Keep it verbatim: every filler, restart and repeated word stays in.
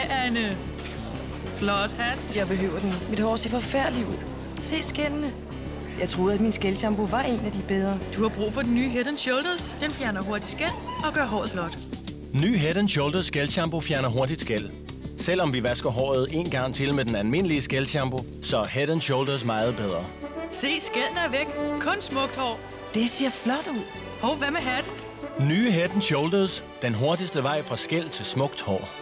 Hej, Anne. Flot hat. Jeg behøver den. Mit hår ser forfærdeligt ud. Se skældene. Jeg troede, at min skældshampoo var en af de bedre. Du har brug for den nye Head and Shoulders. Den fjerner hurtigt skæld og gør håret flot. Ny Head and Shoulders skældshampoo fjerner hurtigt skæld. Selvom vi vasker håret en gang til med den almindelige skældshampoo, så er Head and Shoulders meget bedre. Se, skældene er væk. Kun smukt hår. Det ser flot ud. Hov, hvad med hatten? Nye Head and Shoulders. Den hurtigste vej fra skæld til smukt hår.